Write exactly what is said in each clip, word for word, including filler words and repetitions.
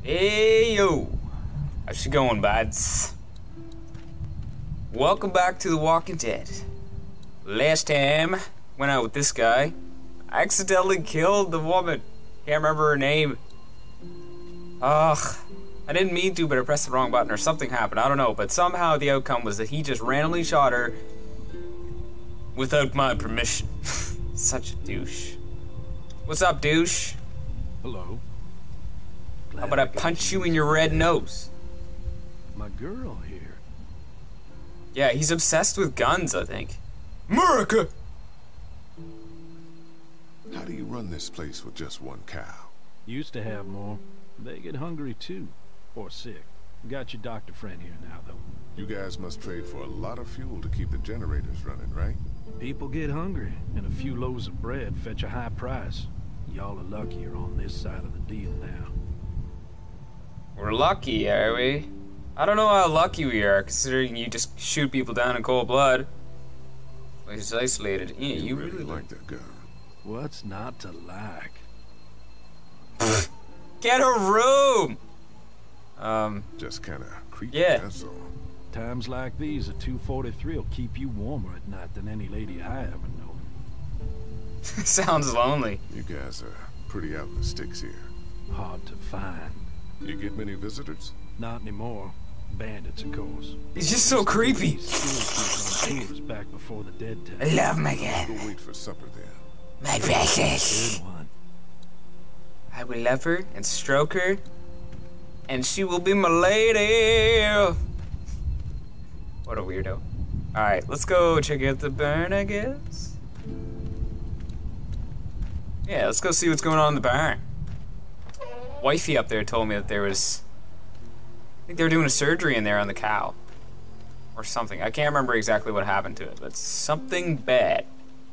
Hey yo, how's it going, buds? Welcome back to The Walking Dead. Last time, went out with this guy. I accidentally killed the woman. Can't remember her name. Ugh, I didn't mean to, but I pressed the wrong button or something happened. I don't know, but somehow the outcome was that he just randomly shot her without my permission. Such a douche. What's up, douche? Hello. How about I punch you in your red nose? My girl here. Yeah, he's obsessed with guns, I think. America! How do you run this place with just one cow? Used to have more. They get hungry too. Or sick. Got your doctor friend here now, though. You guys must trade for a lot of fuel to keep the generators running, right? People get hungry, and a few loaves of bread fetch a high price. Y'all are luckier on this side of the deal now. We're lucky, are we? I don't know how lucky we are, considering you just shoot people down in cold blood. Like it's isolated. Yeah, you, you really, really like that gun. What's not to like? Get a room! Um, Just kind of creepy, yeah. that's all. Times like these, a two forty-three will keep you warmer at night than any lady I ever known. Sounds lonely. You guys are pretty out in the sticks here. Hard to find. You get many visitors? Not anymore. Bandits, of course. He's just so creepy. Tours back before the dead I time. love him Go again. wait for supper then. My precious. Good one. I will love her and stroke her, and she will be my lady. What a weirdo. Alright, let's go check out the barn, I guess. Yeah, let's go see what's going on in the barn. Wifey up there told me that there was... I think they were doing a surgery in there on the cow. Or something. I can't remember exactly what happened to it, but something bad.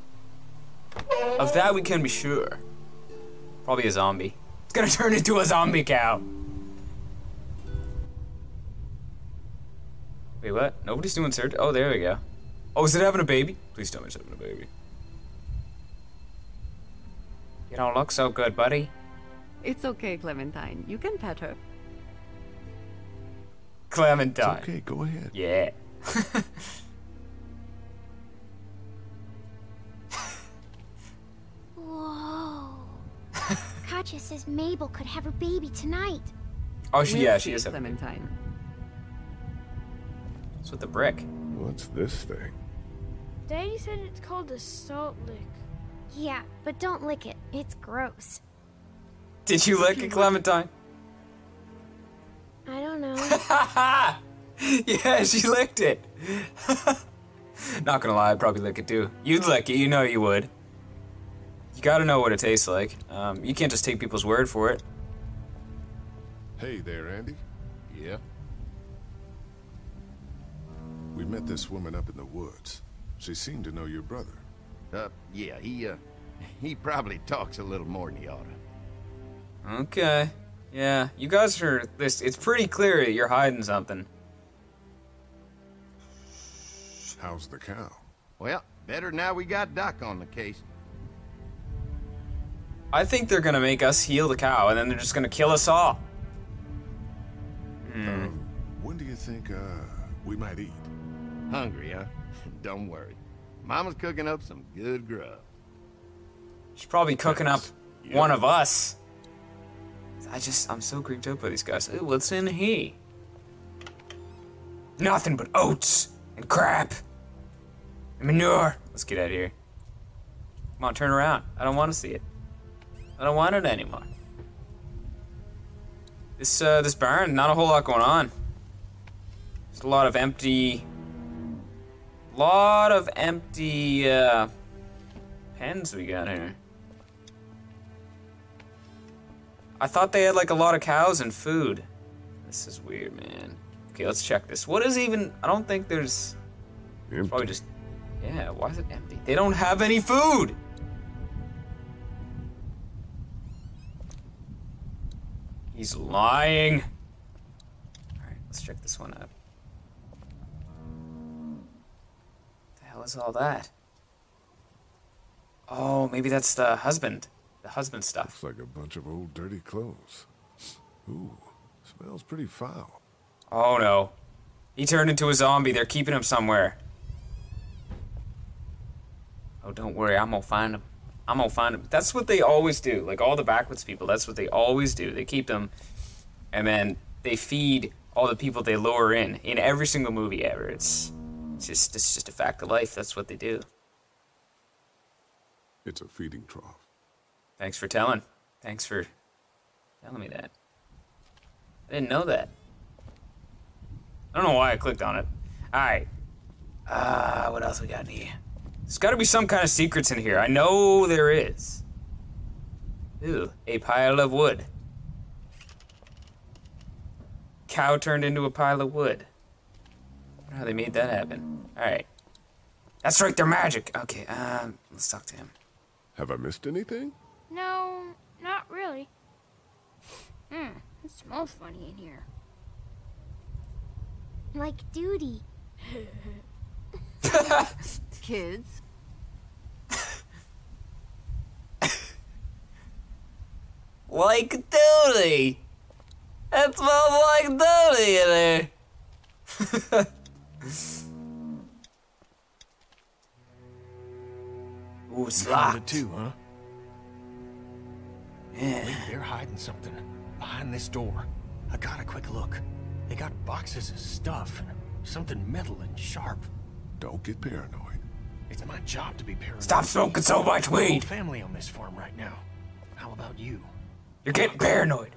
Of that we can be sure. Probably a zombie. It's gonna turn into a zombie cow. Wait, what? Nobody's doing surgery? Oh, there we go. Oh, is it having a baby? Please tell me it's having a baby. You don't look so good, buddy. It's okay, Clementine. You can pet her. Clementine. It's okay, go ahead. Yeah. Whoa. Katja says Mabel could have her baby tonight. Oh, she, We'll yeah, see, she is having a baby. Clementine. What's with the brick? What's this thing? Daddy said it's called a salt lick. Yeah, but don't lick it. It's gross. Did you lick it, Clementine? I don't know. Yeah, she licked it. Not gonna lie, I'd probably lick it too. You'd lick it, you know you would. You gotta know what it tastes like. Um, you can't just take people's word for it. Hey there, Andy. Yeah? We met this woman up in the woods. She seemed to know your brother. Uh, yeah, he, uh, he probably talks a little more than he oughta. Okay. Yeah, you guys are this. It's pretty clear that you're hiding something. How's the cow? Well, better now we got Doc on the case. I think they're gonna make us heal the cow, and then they're just gonna kill us all. Hmm. Um, when do you think, uh, we might eat? Hungry, huh? Don't worry. Mama's cooking up some good grub. She's probably cooking up Yeah. one of us. I just, I'm so creeped out by these guys. Ooh, what's in here? Nothing but oats and crap and manure. Let's get out of here. Come on, turn around. I don't want to see it. I don't want it anymore. This, uh, this barn, not a whole lot going on. There's a lot of empty, lot of empty, uh, pens we got here. I thought they had like a lot of cows and food. This is weird, man. Okay, let's check this. What is even, I don't think there's, it's probably just, yeah, why is it empty? They don't have any food! He's lying. Alright, let's check this one out. What the hell is all that? Oh, maybe that's the husband. The husband stuff. Looks like a bunch of old dirty clothes. Ooh, Smells pretty foul. Oh no. He turned into a zombie. They're keeping him somewhere. Oh, don't worry. I'm gonna find him. I'm gonna find him. That's what they always do. Like all the backwoods people, that's what they always do. They keep them, and then they feed all the people they lure in. In every single movie ever. It's, it's just it's just a fact of life. That's what they do. It's a feeding trough. Thanks for telling. Thanks for telling me that. I didn't know that. I don't know why I clicked on it. Alright. Uh, what else we got in here? There's gotta be some kind of secrets in here. I know there is. Ooh, a pile of wood. Cow turned into a pile of wood. I wonder how they made that happen. Alright. That's right, they're magic. Okay, um, let's talk to him. Have I missed anything? No, not really. Hmm, it smells funny in here. Like duty. Kids. Like duty. It smells like duty in there. Ooh, it's You found it locked. too, huh? Yeah. Wait, they're hiding something behind this door. I got a quick look. They got boxes of stuff and something metal and sharp. Don't get paranoid. It's my job to be paranoid. Stop smoking so much We're a whole weed. family on this farm right now. How about you? You're getting paranoid.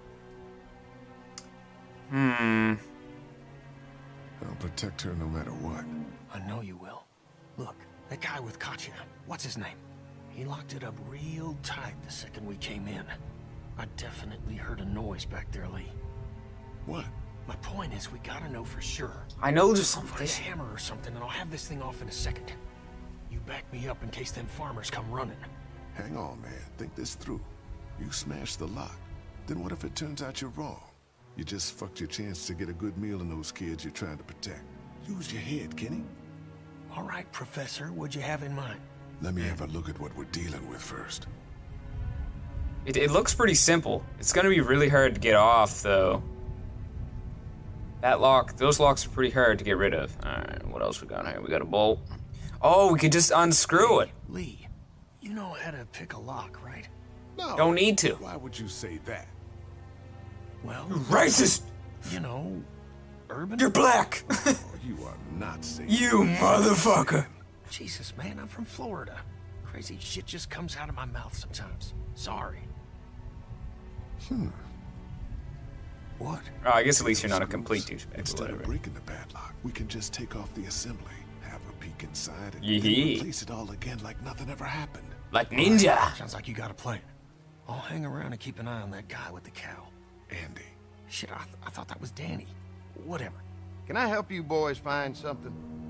Hmm. I'll protect her no matter what. I know you will. Look, that guy with Katya, what's his name? He locked it up real tight the second we came in. I definitely heard a noise back there, Lee. What? My point is, we gotta know for sure. I know there's I'll some find a fish. hammer or something, and I'll have this thing off in a second. You back me up in case them farmers come running. Hang on, man. Think this through. You smashed the lock. Then what if it turns out you're wrong? You just fucked your chance to get a good meal in those kids you're trying to protect. Use your head, Kenny. All right, Professor, what'd you have in mind? Let me have a look at what we're dealing with first. It, it looks pretty simple. It's gonna be really hard to get off, though. That lock, those locks are pretty hard to get rid of. Alright, what else we got here? We got a bolt. Oh, we can just unscrew it. Lee, you know how to pick a lock, right? No. Don't need to. Why would you say that? Well, Racist! you know, urban. You're black! Oh, you are not saying You motherfucker! Jesus, man, I'm from Florida. Crazy shit just comes out of my mouth sometimes. Sorry. Hmm. What? Oh, I guess at least you're not a complete Screws. douchebag or Instead whatever. of breaking the padlock, we can just take off the assembly, have a peek inside, and Yee. then replace it all again like nothing ever happened. Like ninja! Sounds like you got a plan. I'll hang around and keep an eye on that guy with the cow. Andy. Shit, I, th I thought that was Danny. Whatever. Can I help you boys find something?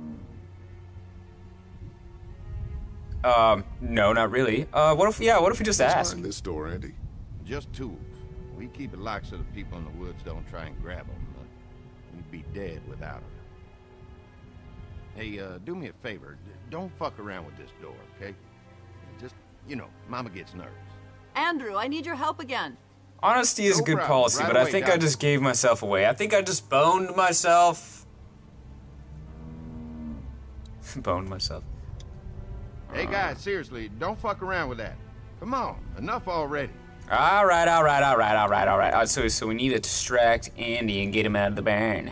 Um, no, not really. Uh, what if, yeah, what if we just Let's ask? find this door, Andy. Just tools. We keep it locked so the people in the woods don't try and grab them. We'd be dead without them. Hey, uh, do me a favor. D- Don't fuck around with this door, okay? Just, you know, Mama gets nervous. Andrew, I need your help again. Honesty is a No good problem. policy, Right but I away, think I Doctor. just gave myself away. I think I just boned myself. Boned myself. Hey, guys, seriously, don't fuck around with that. Come on, enough already. All right, all right, all right, all right, all right. All right, so, so we need to distract Andy and get him out of the barn.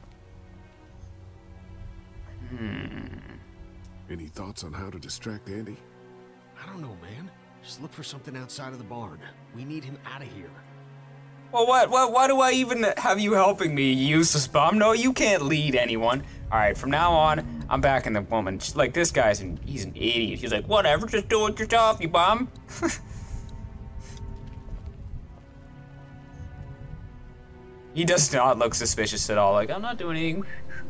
Hmm. Any thoughts on how to distract Andy? I don't know, man. Just look for something outside of the barn. We need him out of here. Well, what, what, why do I even have you helping me, you useless bum? No, you can't lead anyone. All right, from now on, I'm backing the woman. She's like, this guy's an, he's an idiot. He's like, whatever, just do it yourself, you bum. He does not look suspicious at all. Like, I'm not doing anything.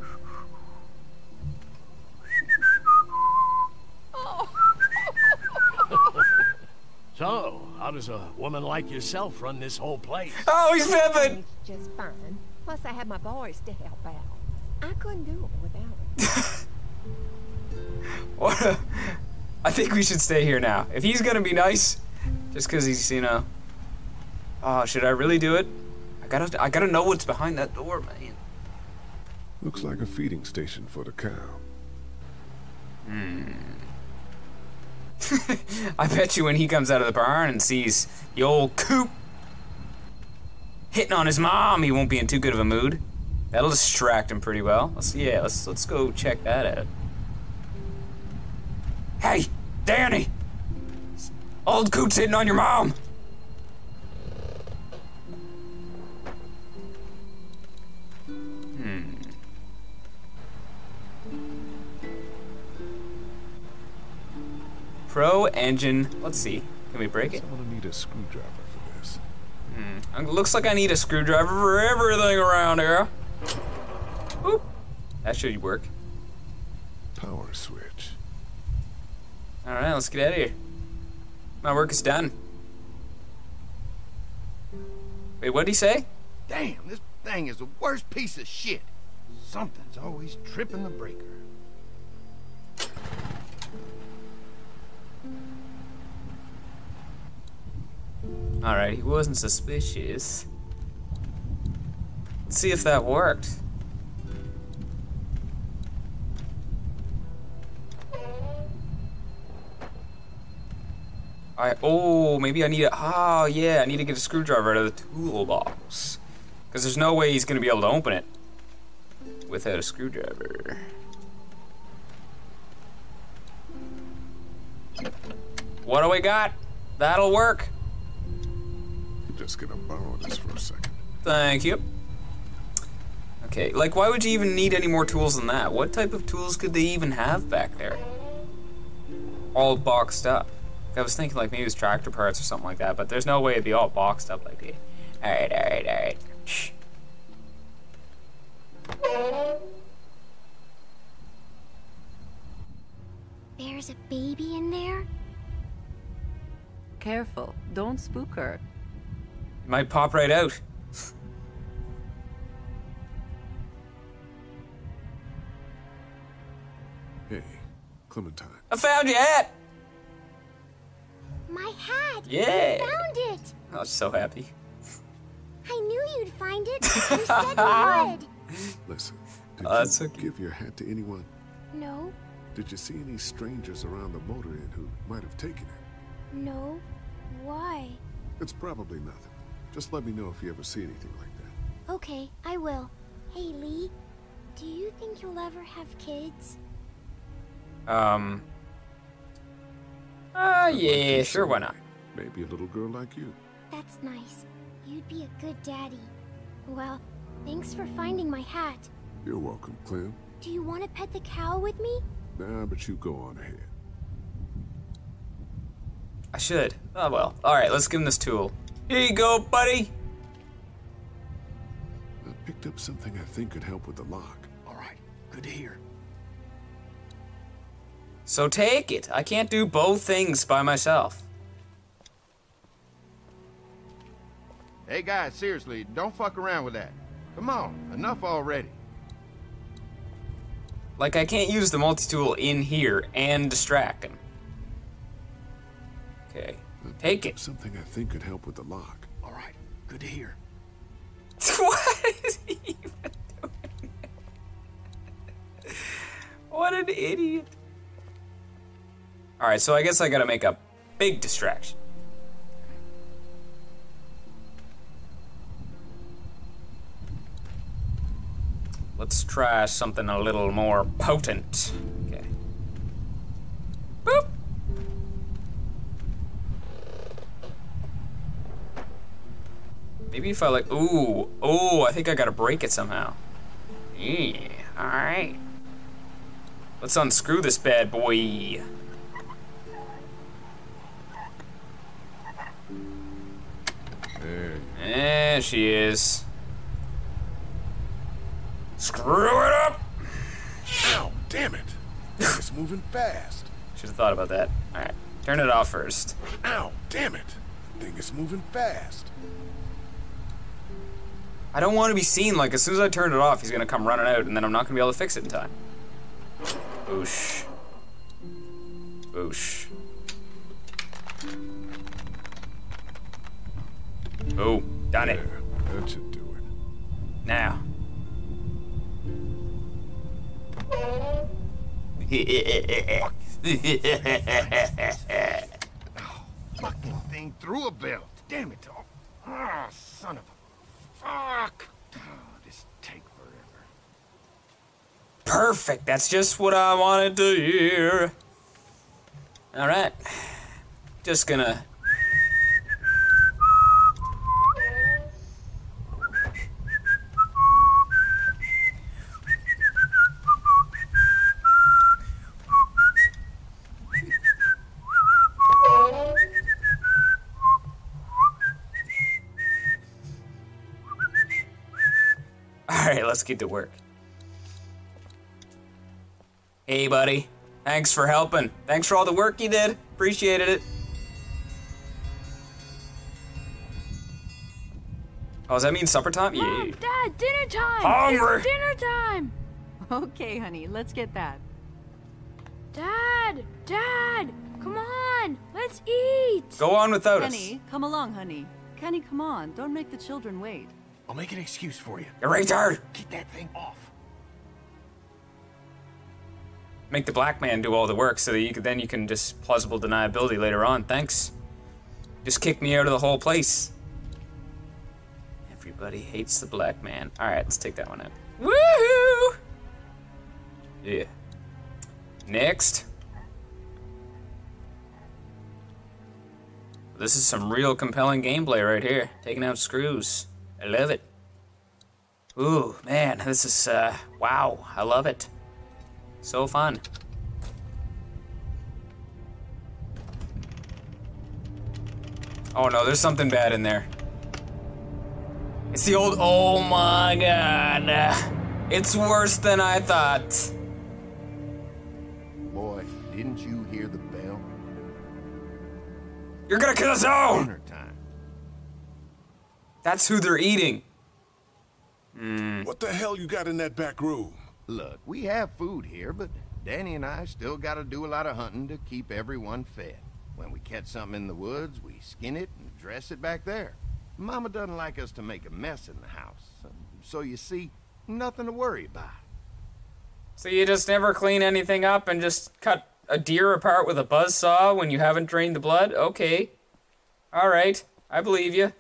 So, how does a woman like yourself run this whole place? Oh, he's pimping. It's just fine. Plus, I have my boys to help out. I couldn't do it without them. What a, I think we should stay here now. If he's gonna be nice, just because he's, you know. Oh, should I really do it? I gotta, I gotta know what's behind that door, man. Looks like a feeding station for the cow. Hmm. I bet you when he comes out of the barn and sees the old Coop hitting on his mom, he won't be in too good of a mood. That'll distract him pretty well. Let's yeah, let's let's go check that out. Hey, Danny! Old Coop's hitting on your mom! Hmm. Pro engine. Let's see. Can we break it? I'm gonna need a screwdriver for this. Hmm. Looks like I need a screwdriver for everything around here. Oop. That should work. Power switch. Alright, let's get out of here. My work is done. Wait, what'd he say? Damn, this thing is the worst piece of shit. Something's always tripping the breaker. Alright, he wasn't suspicious. Let's see if that worked. I oh maybe I need a oh yeah I need to get a screwdriver out of the toolbox because there's no way he's gonna be able to open it without a screwdriver. What do we got? That'll work. I'm just gonna borrow this for a second. Thank you. Okay, like why would you even need any more tools than that? What type of tools could they even have back there? All boxed up. I was thinking like maybe it was tractor parts or something like that, but there's no way it'd be all boxed up like that. Alright, alright, alright. Shh. There's a baby in there? Careful, don't spook her. It might pop right out. Hey, Clementine. I found your hat! My hat! Yeah! You found it! I was so happy. I knew you'd find it. You said you would. Listen, did Oh, that's you okay. give your hat to anyone? No, Did you see any strangers around the motor inn who might have taken it? no. Why? It's probably nothing. Just let me know if you ever see anything like that. Okay, I will. Hey, Lee, do you think you'll ever have kids? Um. Ah, uh, yeah, sure, why not? Maybe a little girl like you. That's nice. You'd be a good daddy. Well, thanks for finding my hat. You're welcome, Clem. Do you want to pet the cow with me? Nah, but you go on ahead. I should. Oh well. Alright, let's give him this tool. Here you go, buddy! I picked up something I think could help with the lock. All right, good to hear. So take it. I can't do both things by myself. Hey guys, seriously, don't fuck around with that. Come on, enough already. Like, I can't use the multi-tool in here and distract him. Okay. Take it. Something I think could help with the lock. All right, good to hear. What is he even doing? What an idiot. Alright, so I guess I gotta make a big distraction. Let's try something a little more potent. Okay. Boop! Maybe if I like, ooh, oh, I think I gotta break it somehow. Yeah, alright. Let's unscrew this bad boy. There. There she is. Screw it up! Ow, damn it. It's moving fast. Should have thought about that. Alright, turn it off first. Ow, damn it. Thing is moving fast. I don't want to be seen, like, as soon as I turn it off, he's gonna come running out, and then I'm not gonna be able to fix it in time. Boosh. Boosh. Oh, done it. There, that should do Now. Fucking thing through a belt. Damn it. Oh, oh son of a... Fuck. Oh, this take forever. Perfect. That's just what I wanted to hear. All right. Just gonna... Alright, let's get to work. Hey, buddy. Thanks for helping. Thanks for all the work you did. Appreciated it. Oh, does that mean supper time? Mom, Yeah. Dad, dinner time! Hungry. It's dinner time! Okay, honey, let's get that. Dad! Dad! Come on! Let's eat! Go on without Kenny, come along, honey. Kenny, come on. Don't make the children wait. I'll make an excuse for you. us. You retard! Keep that thing off. Make the black man do all the work so that you can, then you can just plausible deniability later on. Thanks. Just kick me out of the whole place. Everybody hates the black man. Alright, let's take that one out. Woohoo! Yeah. Next. This is some real compelling gameplay right here. Taking out screws. I love it. Ooh, man, this is, uh, wow, I love it. So fun. Oh no, there's something bad in there. It's the old, oh my god. It's worse than I thought. Boy, didn't you hear the bell? You're gonna kill us all! Dinner time. That's who they're eating. What the hell you got in that back room? Look, we have food here, but Danny and I still gotta do a lot of hunting to keep everyone fed. When we catch something in the woods, we skin it and dress it back there. Mama doesn't like us to make a mess in the house, so you see, nothing to worry about. So you just never clean anything up and just cut a deer apart with a buzzsaw when you haven't drained the blood? Okay. Alright, I believe you.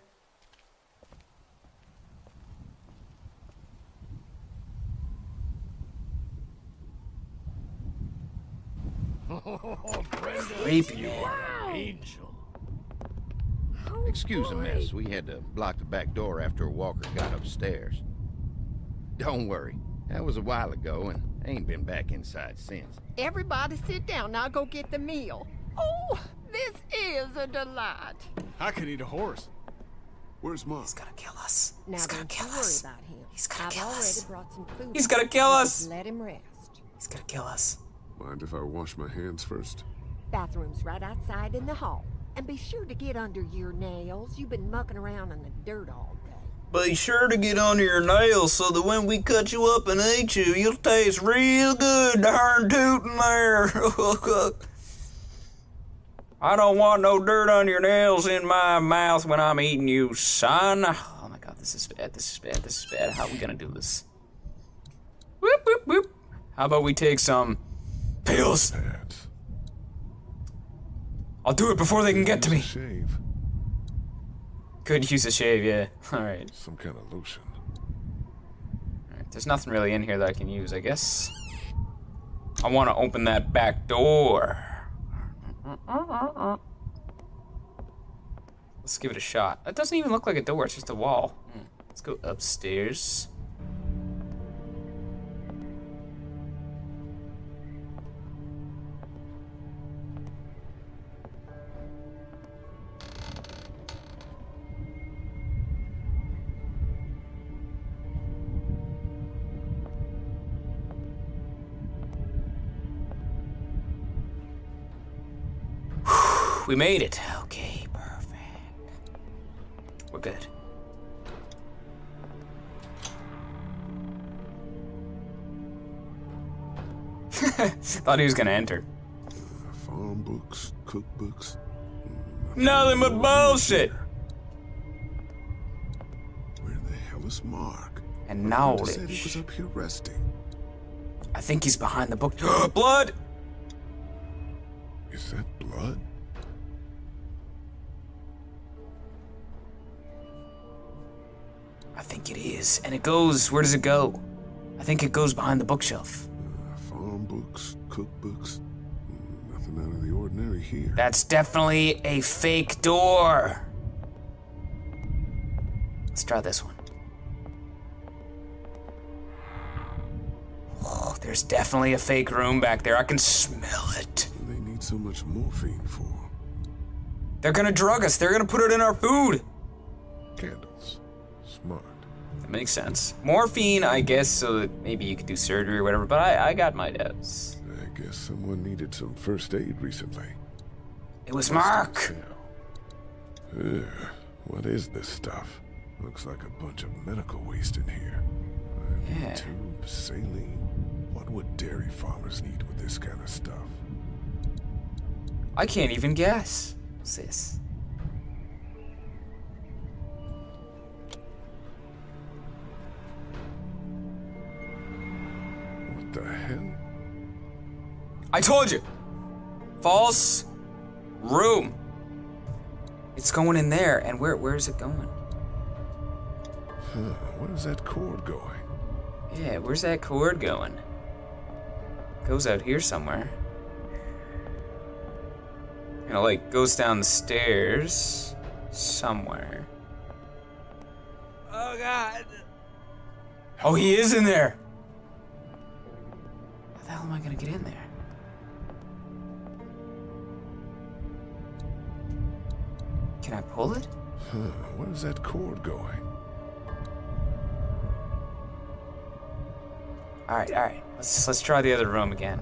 Creepy. You are an angel. Oh, Excuse the boy. mess, we had to block the back door after Walker got upstairs. Don't worry, that was a while ago and I ain't been back inside since. Everybody sit down. I'll go get the meal. Oh, this is a delight. I could eat a horse. Where's Mom? He's gonna kill us. Now He's gonna don't kill you worry us. about him. He's gonna I've kill already us. brought some food. He's gonna kill us. Just let him rest. He's gonna kill us. Mind if I wash my hands first? Bathroom's right outside in the hall. And be sure to get under your nails. You've been mucking around in the dirt all day. Be sure to get under your nails so that when we cut you up and eat you, you'll taste real good. Darn tootin' there. I don't want no dirt on your nails in my mouth when I'm eating you, son. Oh my god, this is bad, this is bad, this is bad. How are we gonna do this? Whoop, whoop, whoop. How about we take some pills? Pads. I'll do it before they can get to me. Shave. Could use a shave, yeah. Alright. Some kind of lotion. Alright, there's nothing really in here that I can use, I guess. I want to open that back door. Let's give it a shot. That doesn't even look like a door, it's just a wall. Hmm. Let's go upstairs. We made it. Okay, perfect. We're good. Thought he was gonna enter. Uh, farm books, cookbooks. Nothing but bullshit. Where the hell is Mark? and knowledge. Hunter said he was up here resting. I think he's behind the book. Blood! Is that blood? I think it is. And it goes, where does it go? I think it goes behind the bookshelf. Uh, farm books, cookbooks. Mm, nothing out of the ordinary here. That's definitely a fake door. Let's try this one. Oh, there's definitely a fake room back there. I can smell it. What do they need so much morphine for? They're gonna drug us. They're gonna put it in our food. Candles. Smart. That makes sense. Morphine, I guess, so that maybe you could do surgery or whatever, but I, I got my doubts. I guess someone needed some first aid recently. It was Mark. Ugh, what is this stuff? Looks like a bunch of medical waste in here. Yeah. Tubes, saline. What would dairy farmers need with this kind of stuff? I can't even guess. What's this? What the hell? I told you! False room. It's going in there, and where where is it going? Huh, where's that cord going? Yeah, where's that cord going? Goes out here somewhere. You know, like, goes down the stairs somewhere. Oh, God. Oh, he is in there. How the hell am I gonna get in there? Can I pull it? Huh, where's that cord going? All right, all right. Let's let's try the other room again.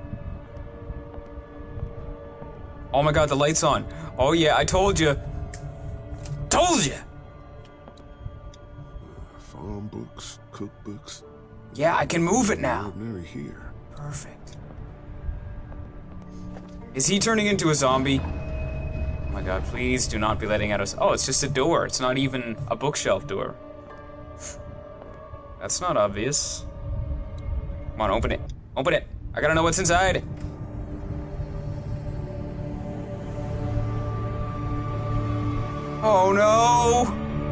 Oh my God, the light's on. Oh yeah, I told you. Told you. Uh, farm books, cookbooks. Yeah, I can move it now. Ordinary here. Perfect. Is he turning into a zombie? Oh my God, please do not be letting out us. Oh, it's just a door. It's not even a bookshelf door. That's not obvious. Come on, open it. Open it. I gotta know what's inside. Oh no!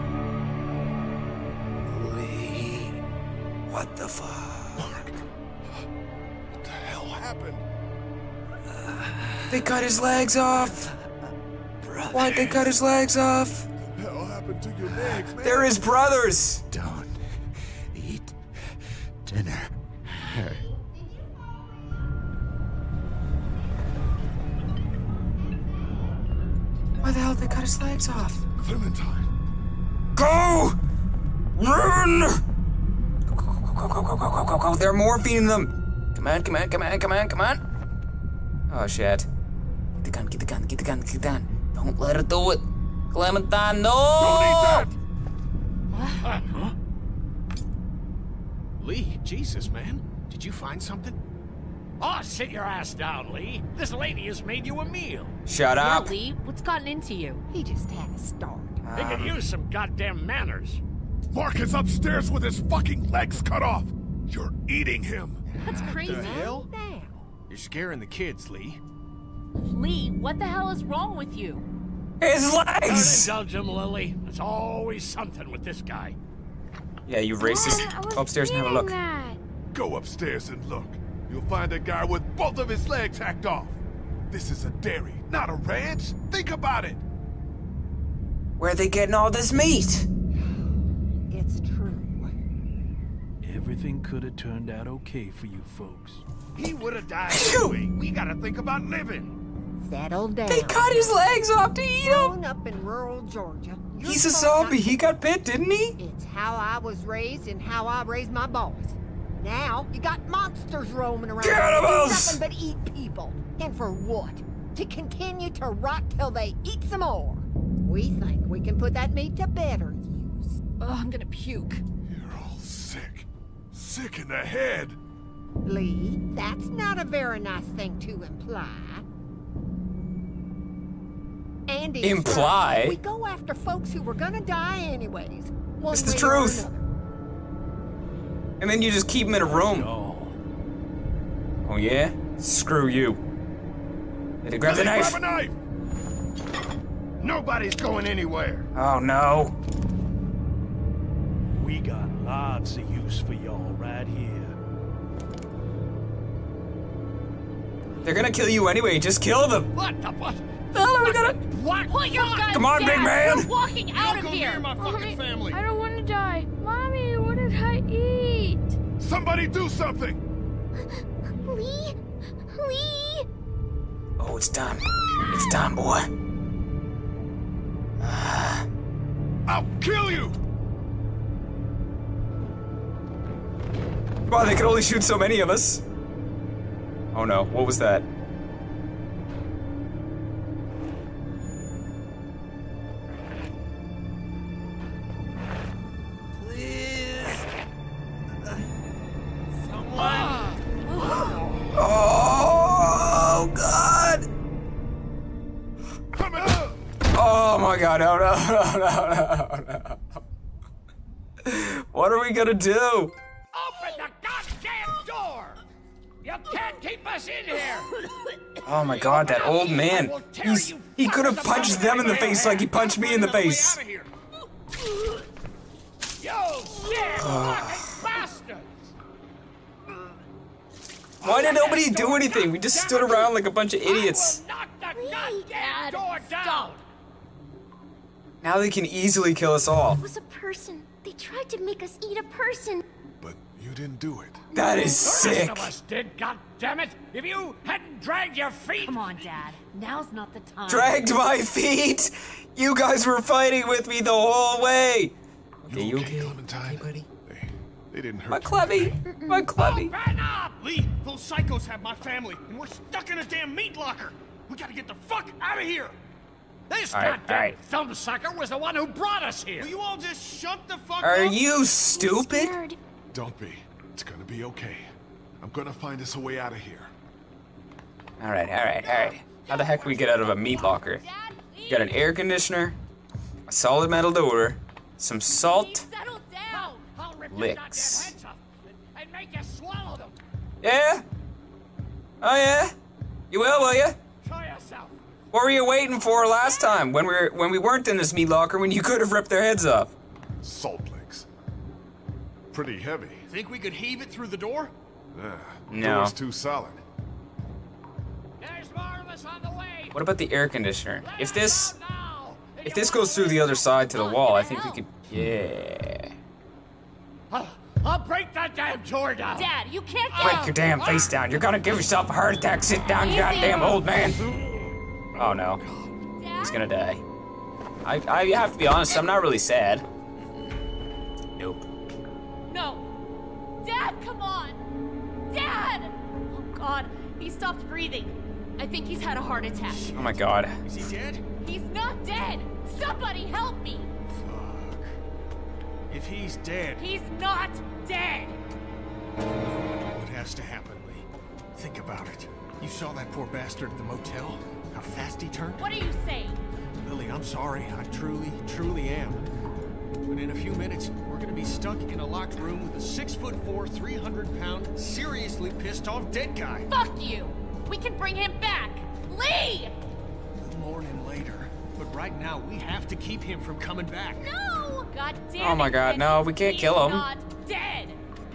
Lee. What the fuck? Mark. What the hell happened? They cut his legs off. Why'd they cut his legs off? What the hell happened to your legs, man? They're his brothers. Don't eat dinner. Why the hell did they cut his legs off? Clementine. Go! Run! Go, go, go, go, go, go, go, go, go. They're morphine them. Come on, come on, come on, come on, come on. Oh, shit. Get the gun, get the gun, get the gun, get the gun. Don't let her do it. Clementine, no! Don't eat that! Uh, huh? Lee, Jesus, man. Did you find something? Oh, sit your ass down, Lee. This lady has made you a meal. Shut yeah, up. Lee, what's gotten into you? He just had a start. Um, They could use some goddamn manners. Mark is upstairs with his fucking legs cut off. You're eating him. That's crazy. The hell? Now. You're scaring the kids, Lee. Lee, what the hell is wrong with you? His Don't legs! indulge him, Lily. There's always something with this guy. Yeah, you racist. Dad, I was Go upstairs and have a eating look. That. Go upstairs and look. You'll find a guy with both of his legs hacked off. This is a dairy, not a ranch. Think about it. Where are they getting all this meat? It's true. Everything could have turned out okay for you folks. He would have died anyway. We gotta think about living. Settle down. They cut his legs off to eat him. Grown up in rural Georgia. You're He's a taught zombie. not- He got bit, didn't he? It's how I was raised and how I raised my boys. Now, you got monsters roaming around. Cannibals! Who do nothing but eat people. And for what? To continue to rot till they eat some more. We think we can put that meat to better use. Oh, I'm gonna puke. You're all sick. Sick in the head. Lee, that's not a very nice thing to imply. And it's Imply? right. We go after folks who were gonna die anyways. One It's the way or truth. another. And then you just keep him in a room. No. Oh yeah? Screw you. Did he grab the knife? Grab a knife! Nobody's going anywhere. Oh no. We got lots of use for y'all right here. They're gonna kill you anyway, just kill them. What the what? The hell are we gonna... What? Put your guns Come on, down. big man. You're walking out of Go here. near my fucking Mommy, family. I don't want to die. Mommy, what did I eat? Somebody do something! Lee? Lee? Oh, it's done. It's done, boy. I'll kill you! Wow, they can only shoot so many of us. Oh no, what was that? Oh God! Oh my God! No! No! No! No! No! No! What are we gonna do? Open the goddamn door! You can't keep us in here! Oh my God! That old man. He's he could have punched them in the face like he punched me in the face. You sick fucking bastards! Why did nobody do anything? We just stood around like a bunch of idiots. Knock the goddamn door down! Now they can easily kill us all. It was a person. They tried to make us eat a person. But you didn't do it. That is The sick. rest of us did, goddammit! If you hadn't dragged your feet... Come on, Dad. Now's not the time. Dragged my feet. You guys were fighting with me the whole way. Okay, you okay? Clementine? Okay, buddy. They, they didn't hurt My you. clubby. My clubby. Open up! Lee, those psychos have my family, and we're stuck in a damn meat locker. We gotta get the fuck out of here. This All right, goddamn all right. thumb sucker was the one who brought us here! Will you all just shut the fuck Are up? you stupid? Scared. Don't be. It's gonna be okay. I'm gonna find us a way out of here. All right, all right, all right. How the heck do we get out of a meat locker? You got an air conditioner, a solid metal door, some salt. Settle down. I'll rip your Licks. goddamn heads off and, and make you swallow them! Yeah? Oh yeah? You will, will you? Show yourself! What were you waiting for last time when we were when we weren't in this meat locker when you could have ripped their heads off? Salt licks. Pretty heavy. Think we could heave it through the door? Ah, No. door's too solid. There's more of us on the way! What about the air conditioner? Let If us this out now. if this goes through the other side to the wall, I think we could. Yeah. I'll, I'll break that damn door down! Dad, you can't get Break out. your damn face down. You're gonna give yourself a heart attack. Sit down, you goddamn old man. Oh no. He's gonna die. I I have to be honest. I'm not really sad. Nope. No. Dad, come on. Dad. Oh God, he stopped breathing. I think he's had a heart attack. Oh my God. Is he dead? He's not dead. Somebody help me. Fuck. If he's dead, He's not dead. what has to happen, Lee? Think about it. You saw that poor bastard at the motel? How fast he turned? What are you saying? Lily, I'm sorry. I truly, truly am. But in a few minutes, we're gonna be stuck in a locked room with a six foot four, three hundred pound, seriously pissed off dead guy. Fuck you. We can bring him back. Lee! We'll mourn him later. But right now, we have to keep him from coming back. No! God damn Oh my it, God, Ken. no, we can't He's kill him. Not dead.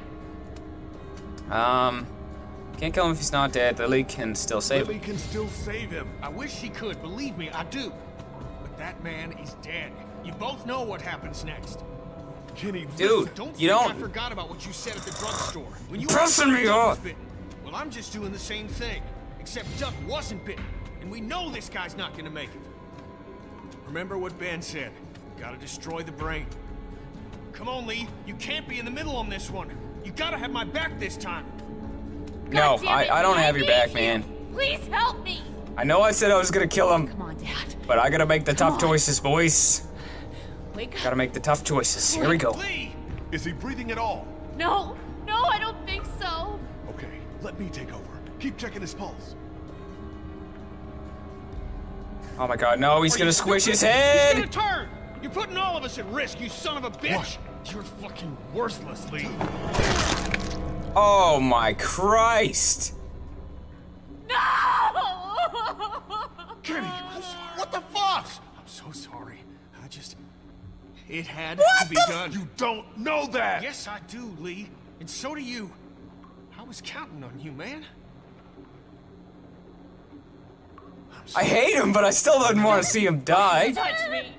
Um, can't kill him if he's not dead. Lily can still save Lily him. can still save him. I wish she could, believe me, I do. But that man is dead. You both know what happens next. Kenny, Dude, listen. Don't you think don't. I forgot about what you said at the drugstore. When you Pressing me Duck was off. bitten. Well, I'm just doing the same thing. Except Duck wasn't bitten. And we know this guy's not gonna make it. Remember what Ben said. Gotta destroy the brain. Come on, Lee. You can't be in the middle on this one. You gotta have my back this time. No, God damn I, it, I don't Lee, have your need back, you. man. Please help me. I know I said I was gonna kill him, Come on, Dad. but I gotta make the Come tough on. choices, boys. Wake up. Gotta make the tough choices. Here we go. Lee! Is he breathing at all? No, no, I don't think so. Okay, let me take over. Keep checking his pulse. Oh my God, no, he's Are gonna you squish his stupid? head. He's gonna turn! You're putting all of us at risk, you son of a bitch! What? You're fucking worthless, Lee. Oh my Christ! Kenny, what the fuck? I'm so sorry. I just... It had What to be the done. f- You don't know that! Yes, I do, Lee. And so do you. I was counting on you, man. I hate him, but I still don't want to see him die. Touch me.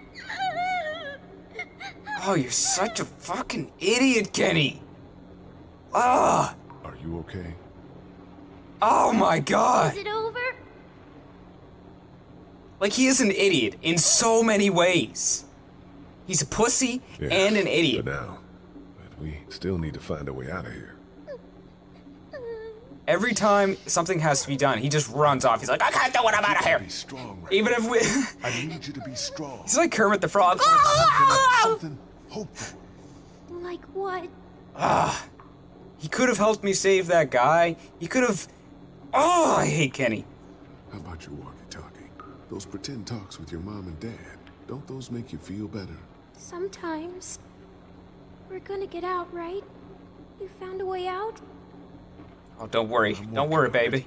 Oh, you're such a fucking idiot, Kenny. Ah. Are you okay? Oh my God. Is it over? Like, he is an idiot in so many ways. He's a pussy Yeah, and an idiot. For now. But we still need to find a way out of here. Every time something has to be done, he just runs off. He's like, I can't do it, I'm out of here. Be strong, right Even if we... I need you to be strong. He's like Kermit the Frog. Something hopeful. Like what? Ah. He could have helped me save that guy. He could have... Oh, I hate Kenny. How about your walkie-talkie? Those pretend talks with your mom and dad. Don't those make you feel better? Sometimes. We're gonna get out, right? You found a way out? Oh, don't worry. Don't worry, baby.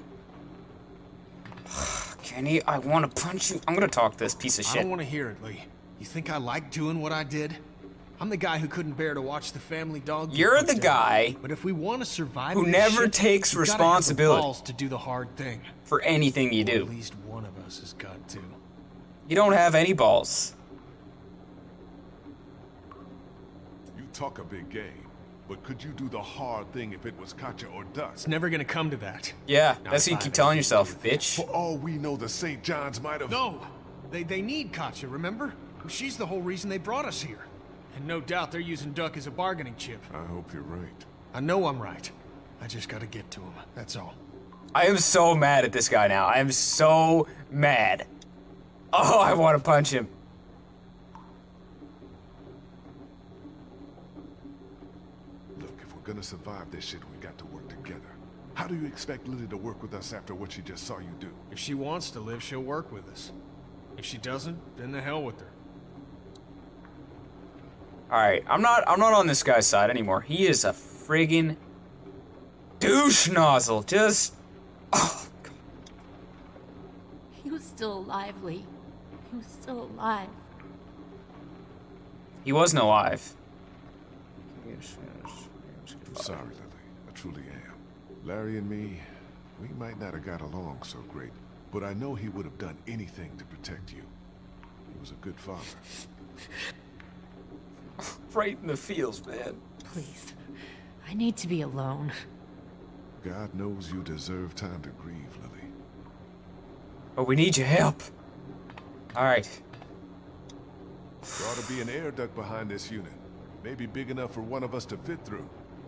Kenny, I want to punch you. I'm gonna talk this piece of I shit. don't want to hear it, Lee. You think I like doing what I did? I'm the guy who couldn't bear to watch the family dog get You're put the down. guy But if we want to survive who this never shit, takes we gotta have the responsibility balls to do the hard thing. for anything you Or do. At least one of us has got to. You don't have any balls. You talk a big game, but could you do the hard thing if it was Katya or Duck? It's never gonna come to that. Yeah, Not that's what you if I keep have telling anything yourself, to do with it. bitch. For all we know, the Saint John's might have... No! They, they need Katya, remember? She's the whole reason they brought us here. And no doubt they're using Duck as a bargaining chip. I hope you're right. I know I'm right. I just gotta get to him, that's all. I am so mad at this guy now. I am so mad. Oh, I want to punch him. Look, if we're gonna survive this shit, we got to work together. How do you expect Lily to work with us after what she just saw you do? If she wants to live, she'll work with us. If she doesn't, then the hell with her. Alright, I'm not I'm not on this guy's side anymore. He is a friggin' douche nozzle. Just oh God. He was still alive, Lee. He was still alive. He wasn't alive. I'm sorry, Lily. I truly am. Larry and me, we might not have got along so great, but I know he would have done anything to protect you. He was a good father. Right in the feels, man. Please. I need to be alone. God knows you deserve time to grieve, Lily. But we need your help. Alright. There ought to be an air duct behind this unit. Maybe big enough for one of us to fit through.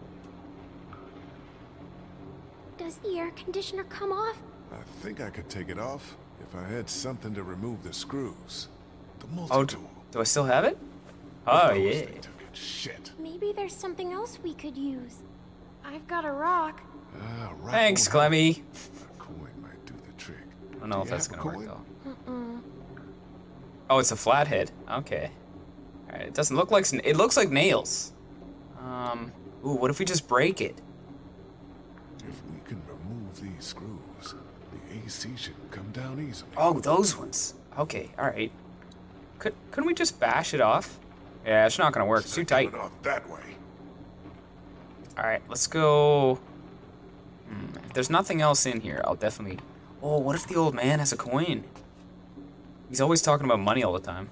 Does the air conditioner come off? I think I could take it off if I had something to remove the screws. The Oh, multi-tool. do, do I still have it? Oh, Of course yeah. they took it. Shit. Maybe there's something else we could use. I've got a rock. Ah, right. Thanks, Clemmy. A coin might do the trick. I don't know Do if you that's have gonna a work, coin? though. Uh-uh. Oh, it's a flathead. Okay. Alright, it doesn't look like... sn- It looks like nails. Um... Ooh, what if we just break it? If we can remove these screws, the A C should come down easily. Oh, those ones. Okay, alright. Could, couldn't we just bash it off? Yeah, it's not gonna work. It's too tight. Coming off that way. Alright, let's go... Hmm, if there's nothing else in here, I'll definitely... Oh, what if the old man has a coin? He's always talking about money all the time.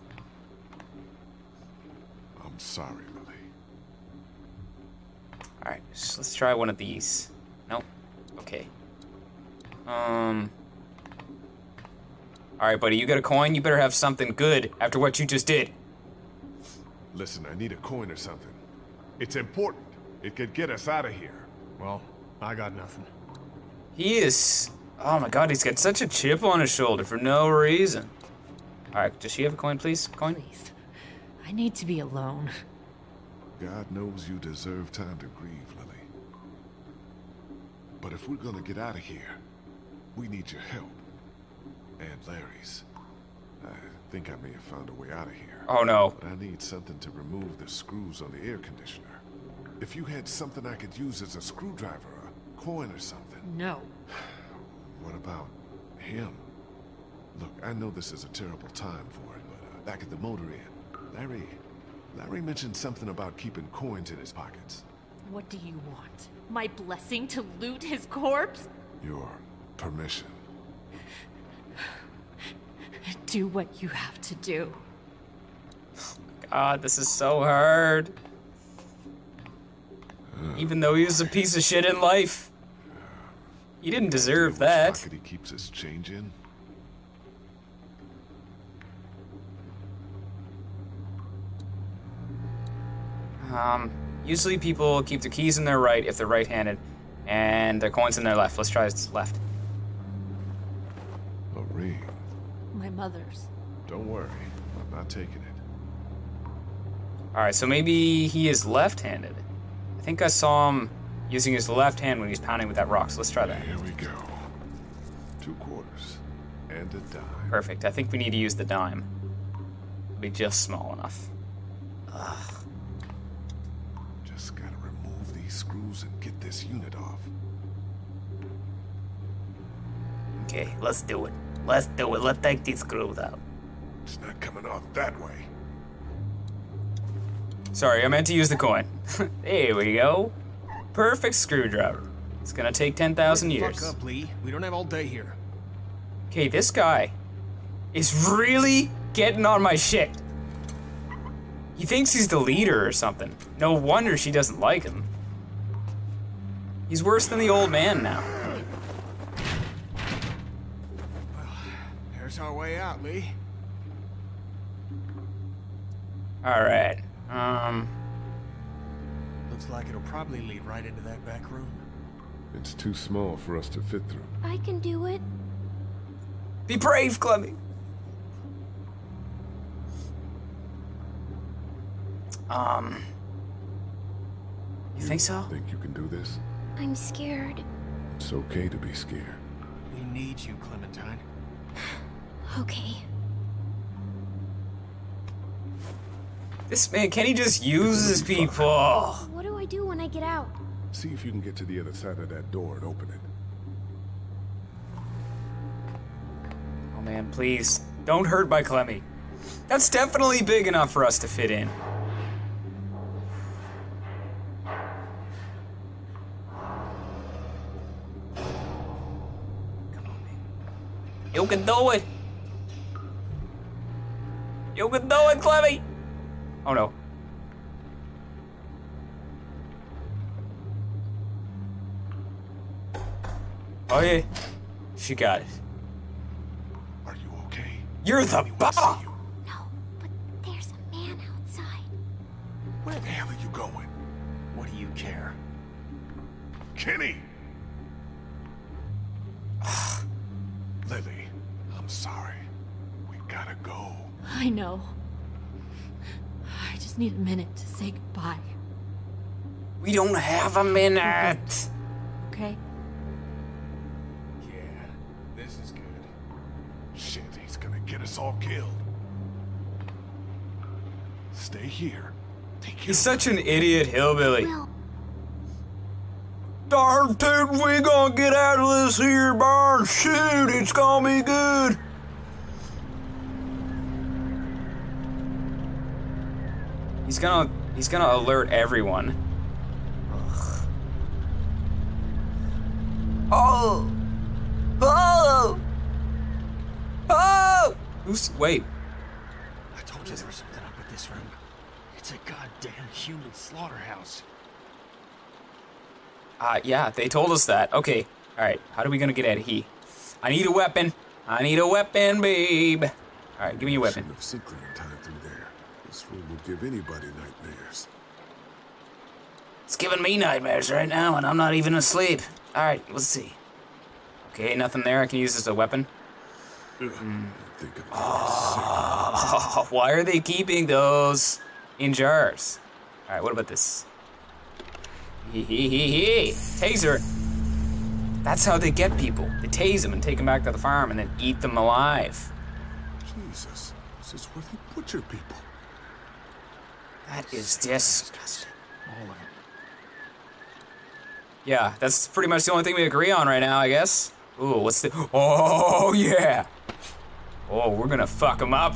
I'm sorry, Lily. Alright, so let's try one of these. Nope. Okay. Um... Alright, buddy, you got a coin? You better have something good after what you just did. Listen, I need a coin or something. It's important. It could get us out of here. Well, I got nothing. He is... Oh my god, he's got such a chip on his shoulder for no reason. Alright, does she have a coin, please? Coin? Please. I need to be alone. God knows you deserve time to grieve, Lily. But if we're gonna get out of here, we need your help. And Larry's. I think I may have found a way out of here. Oh no. But I need something to remove the screws on the air conditioner. If you had something I could use as a screwdriver, a coin or something. No. What about him? Look, I know this is a terrible time for it, but uh, back at the motor inn, Larry... Larry mentioned something about keeping coins in his pockets. What do you want? My blessing to loot his corpse? Your permission. Do what you have to do. God, this is so hard. Uh, Even though he was a piece of shit in life. He didn't deserve that. Pocket he keeps his change in. Um, usually people keep their keys in their right if they're right-handed, and their coins in their left. Let's try his left. A ring. My mother's. Don't worry, I'm not taking it. Alright, so maybe he is left-handed. I think I saw him using his left hand when he was pounding with that rock, so let's try that. Here we go. Two quarters and a dime. Perfect. I think we need to use the dime. It'll be just small enough. Ugh. Just gotta remove these screws and get this unit off. Okay, let's do it. Let's do it. Let's take these screws out. It's not coming off that way. Sorry, I meant to use the coin. There we go. Perfect screwdriver. It's gonna take ten thousand years. Fuck up, Lee. We don't have all day here. Okay, this guy is really getting on my shit. He thinks he's the leader or something. No wonder she doesn't like him. He's worse than the old man now. Well, there's our way out, Lee. Alright. Um. Looks like it'll probably lead right into that back room. It's too small for us to fit through. I can do it. Be brave, Clemmy. Um. You think so? Think you can do this? I'm scared. It's okay to be scared. We need you, Clementine. Okay. This man, can he just use his people? What do I do when I get out? See if you can get to the other side of that door and open it. Oh man, please. Don't hurt my Clemmy. That's definitely big enough for us to fit in. Come on, man. You can do it. You can do it, Clemmy. Oh no. Oh yeah. She got it. Are you okay? You're the bomb! No, but there's a man outside. Where the hell are you going? What do you care? Kenny! Lily, I'm sorry. We gotta go. I know. I just need a minute to say goodbye. We don't have a minute. Okay? Yeah, this is good. Shit, he's gonna get us all killed. Stay here. Take care. He's such an idiot hillbilly. Well, Darn tootin', we gonna get out of this here barn. Shoot, it's gonna be good. He's gonna, he's gonna alert everyone. Ugh. Oh! Oh! Oh! Who's, wait. I told you there was something up with this room. It's a goddamn human slaughterhouse. Uh, yeah, they told us that. Okay, alright, how are we gonna get out of here? I need a weapon. I need a weapon, babe. Alright, give me a weapon. Shouldn't have seen Clementine through there. This room would give anybody nightmares. It's giving me nightmares right now, and I'm not even asleep. Alright, let's see. Okay, nothing there I can use as a weapon. Mm. Think of Oh, why are they keeping those in jars? Alright, what about this? Hee hee hee hee! Taser! That's how they get people. They tase them and take them back to the farm and then eat them alive. Jesus, this is where they butcher people. That is disgusting. All of them. Yeah, that's pretty much the only thing we agree on right now, I guess. Ooh, what's the... Oh, yeah! Oh, we're gonna fuck them up.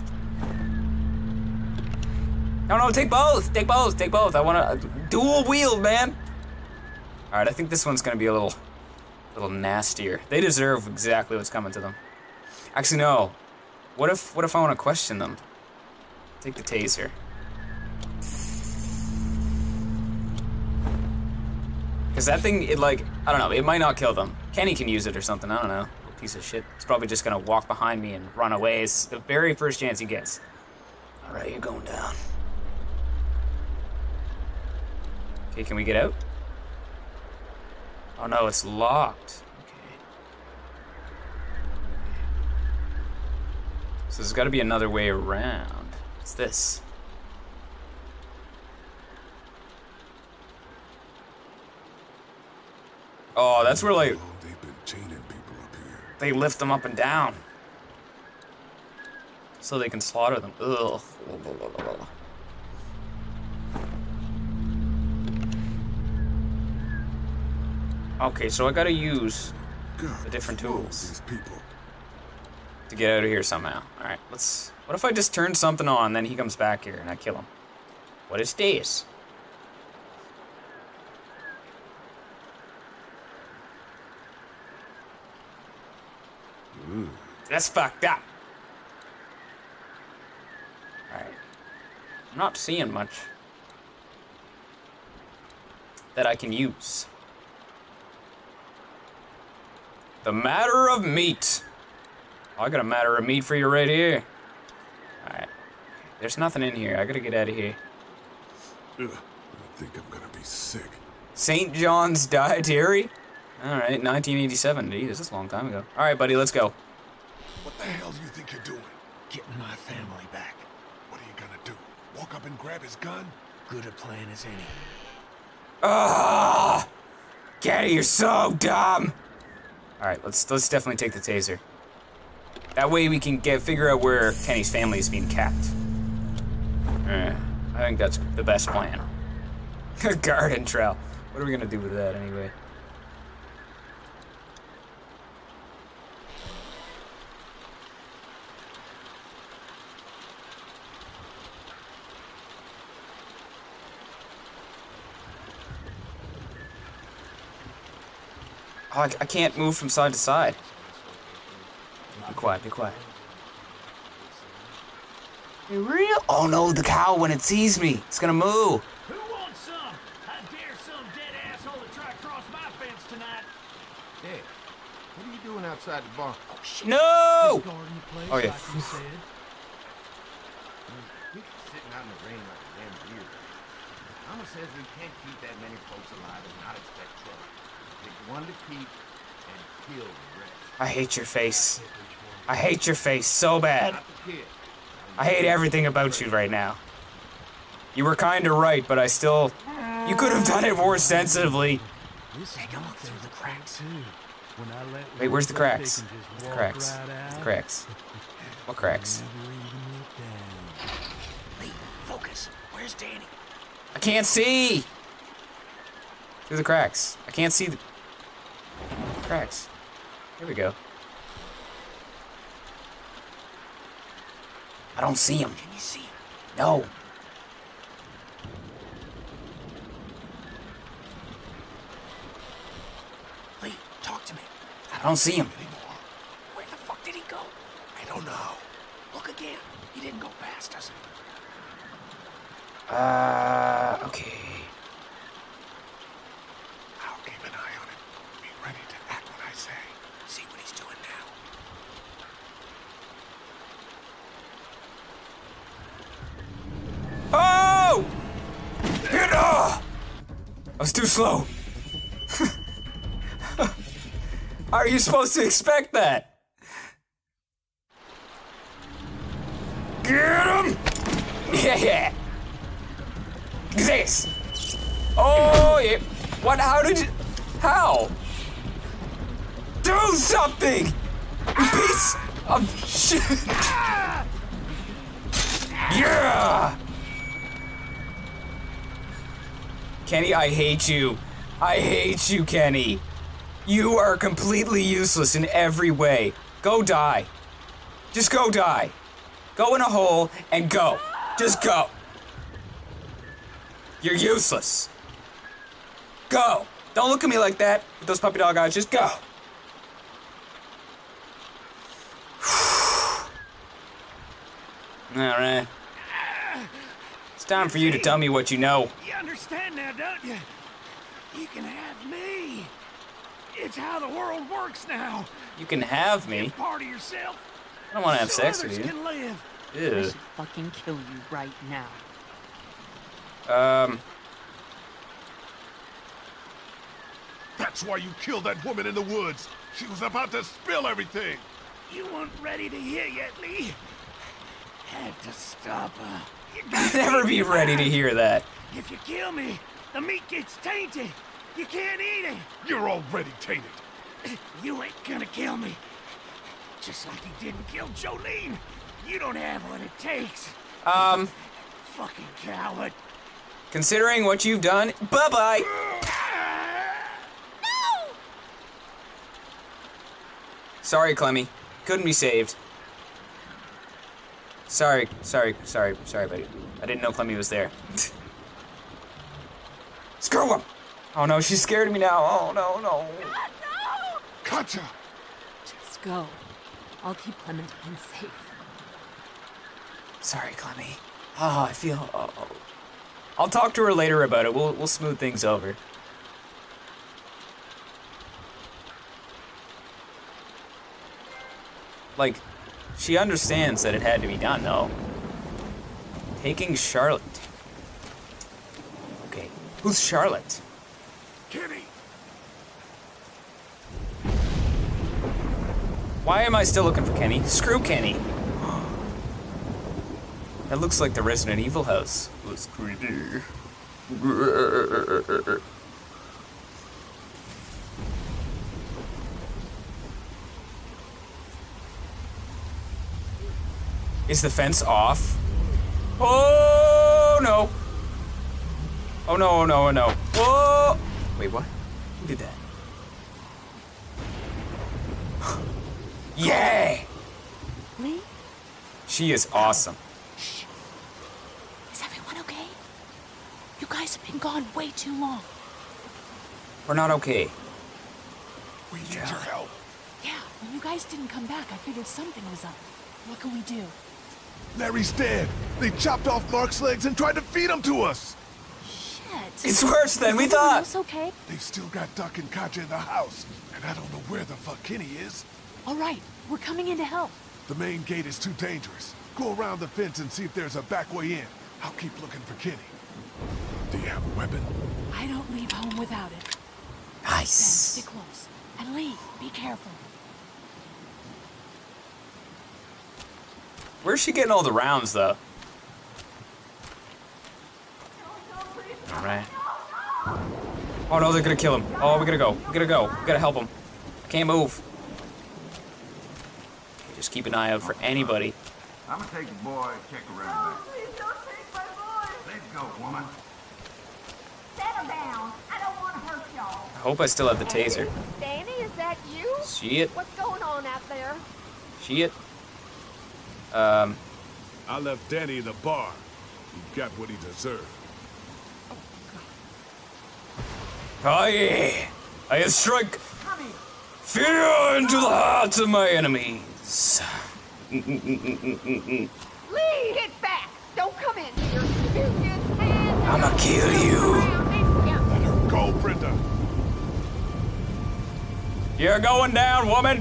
No, no, take both! Take both, take both. I wanna... Dual wield, man! Alright, I think this one's gonna be a little... A little nastier. They deserve exactly what's coming to them. Actually, no. What if... What if I wanna question them? Take the taser. Because that thing, it like, I don't know, it might not kill them. Kenny can use it or something, I don't know. Piece of shit. It's probably just gonna walk behind me and run away. It's the very first chance he gets. Alright, you're going down. Okay, can we get out? Oh no, it's locked. Okay. So there's gotta be another way around. What's this? Oh, that's where like They've been chaining people up here. they lift them up and down so they can slaughter them. Ugh. Okay, so I gotta use God, the different what's wrong with tools these people? to get out of here somehow. All right, let's. What if I just turn something on, then he comes back here and I kill him? What is this? Ooh. That's fucked up. Alright. I'm not seeing much that I can use. The matter of meat. Oh, I got a matter of meat for you right here. Alright. There's nothing in here. I gotta get out of here. Ugh. I think I'm gonna be sick. Saint John's Dietary? Alright, nineteen eighty-seven. Jeez, that's a long time ago. Alright, buddy, let's go. What the hell do you think you're doing? Getting my family back. What are you gonna do? Walk up and grab his gun? Good a plan as any. Ah! Kenny, you're so dumb! Alright, let's let's definitely take the taser. That way we can get figure out where Kenny's family is being kept. Uh, I think that's the best plan. Garden trowel. What are we gonna do with that anyway? Oh, I, I can't move from side to side. Be quiet, be quiet. Be real? Oh no, the cow, when it sees me, it's gonna moo. Who wants some? I dare some dead asshole to try to cross my fence tonight. Hey, what are you doing outside the barn? Oh, shit. No! Guarding the place, Oh, yeah. like you said. We sitting out in the rain like a damn deer. Mama says we can't keep that many folks alive and not expect trouble. Pick one to keep and kill the rest. I hate your face. I hate your face so bad. Not the kid. I hate everything about you right now. You were kinda right, but I still... You could have done it more sensitively. Take a look through the cracks. When I let Wait, where's the loose, cracks? they can just Where's the walk cracks? right Where's the out. cracks? What cracks? Never even look down. Lee, focus. Where's Danny? I can't see! Through the cracks. I can't see the... cracks. Here we go. I don't see him. Can you see him? No. Lee, talk to me. I don't see him. Where the fuck did he go? I don't know. Look again. He didn't go past us. Uh, okay. I'll keep an eye on him. Be ready to act when I say. See what he's doing now. Oh! Hit! Oh! I was too slow. How are you supposed to expect that? Get him! Yeah, yeah. This. Oh, yeah. What? How did you? How? Do something! You piece. Oh, shit! Yeah! Kenny, I hate you. I hate you, Kenny. You are completely useless in every way. Go die. Just go die. Go in a hole and go. Just go. You're useless. Go. Don't look at me like that with those puppy dog eyes. Just go. Alright. It's time for you to tell me what you know. You understand now, don't you? You can have me. It's how the world works now. You can have me? Get part of yourself. I don't want to have so sex with others you. Can live. I Ew. should fucking kill you right now. Um... That's why you killed that woman in the woods. She was about to spill everything. You weren't ready to hear yet, Lee. Had to stop her. You I'll gotta never keep be it ready to alive. hear that. If you kill me, the meat gets tainted. You can't eat it. You're already tainted. You ain't gonna kill me. Just like you didn't kill Jolene. You don't have what it takes. Um... Fucking coward. Considering what you've done, bye-bye! Sorry, Clemmy. Couldn't be saved. Sorry, sorry, sorry, sorry, buddy. I didn't know Clemmy was there. Screw him! Oh no, she's scared of me now. Oh no, no. Katjaa! Just go. I'll keep Clementine safe. Sorry, Clemmy. Oh, I feel... Oh. I'll talk to her later about it. We'll, we'll smooth things over. Like, she understands that it had to be done, though. Taking Charlotte. Okay, who's Charlotte? Kenny! Why am I still looking for Kenny? Screw Kenny. That looks like the Resident Evil house. Looks creepy. Is the fence off? Oh no! Oh no, oh no, oh no. Whoa! Wait, what? Who did that? Yay! Lee? She is awesome. Is everyone okay? You guys have been gone way too long. We're not okay. We need your help. Yeah, when you guys didn't come back, I figured something was up. What can we do? Larry's dead. They chopped off Mark's legs and tried to feed him to us. Shit. It's worse than we Is everyone thought. else okay? They've still got Duck and Katjaa in the house, and I don't know where the fuck Kenny is. All right, we're coming in to help. The main gate is too dangerous. Go around the fence and see if there's a back way in. I'll keep looking for Kenny. Do you have a weapon? I don't leave home without it. Ben, Nice. stick close. And Lee, be careful. Where's she getting all the rounds, though? All right. Oh no, they're gonna kill him. Oh, we gotta go. We gotta go. We gotta help him. Can't move. Just keep an eye out for anybody. I'm gonna take the boy and check around there. Please don't take my boy. Let's go, woman. Settle down. I don't want to hurt y'all. I hope I still have the taser. Danny, is that you? Shit. What's going on out there? Shit. Um. I left Danny in the bar. He got what he deserved. Oh yeah. I strike fear into the hearts of my enemies. Lee, get back! Don't come in here. You just hand I'ma kill you. Let her go, Brenda. You're going down, woman.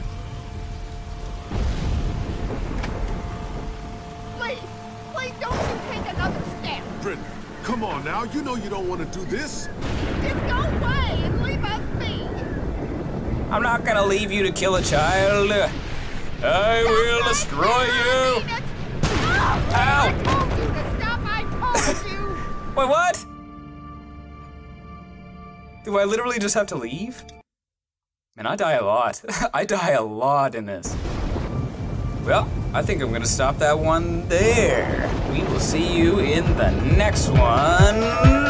Lee, please don't you take another step. Brenda, come on now. You know you don't want to do this. Just go away and leave us be. I'm not gonna leave you to kill a child. I will destroy you. I told you to stop. I told you. Wait, what? Do I literally just have to leave? Man, I die a lot. I die a lot in this. Well, I think I'm gonna stop that one there. We will see you in the next one.